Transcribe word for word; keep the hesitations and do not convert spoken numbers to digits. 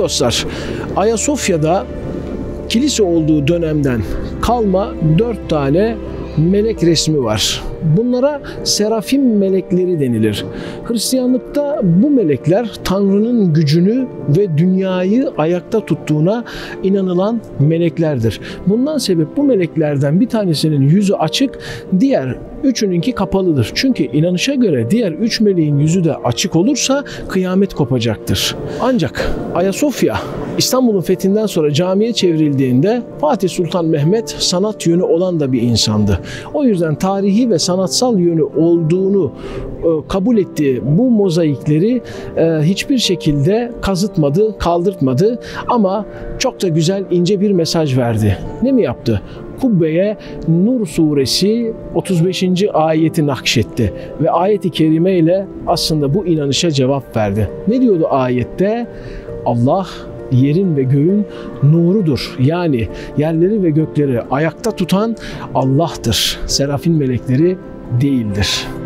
dostlar, Ayasofya'da kilise olduğu dönemden kalma dört tane melek resmi var. Bunlara serafim melekleri denilir. Hristiyanlıkta bu melekler Tanrı'nın gücünü ve dünyayı ayakta tuttuğuna inanılan meleklerdir. Bundan sebep bu meleklerden bir tanesinin yüzü açık, diğer üçününki kapalıdır. Çünkü inanışa göre diğer üç meleğin yüzü de açık olursa kıyamet kopacaktır. Ancak Ayasofya İstanbul'un fethinden sonra camiye çevrildiğinde Fatih Sultan Mehmet sanat yönü olan da bir insandı. O yüzden tarihi ve sanatsal yönü olduğunu e, kabul ettiği bu mozaikleri e, hiçbir şekilde kazıtmadı, kaldırtmadı ama çok da güzel, ince bir mesaj verdi. Ne mi yaptı? Kubbeye Nur suresi otuz beşinci ayeti nakşetti ve ayet-i kerime ile aslında bu inanışa cevap verdi. Ne diyordu ayette? Allah yerin ve göğün nurudur. Yani yerleri ve gökleri ayakta tutan Allah'tır. Serafin melekleri değildir.